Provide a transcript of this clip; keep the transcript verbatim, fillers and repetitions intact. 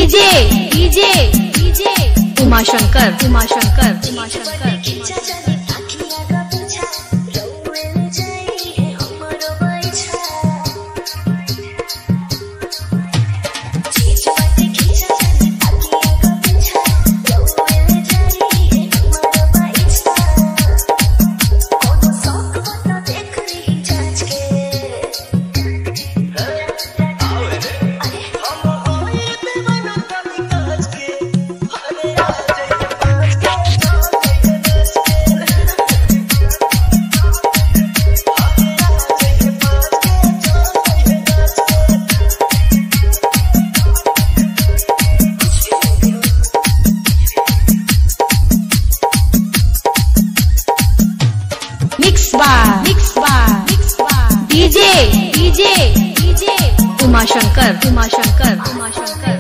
DJ DJ DJ Umashankar Umashankar Umashankar mix bar mix bar mix bar DJ DJ DJ Umashankar Umashankar Umashankar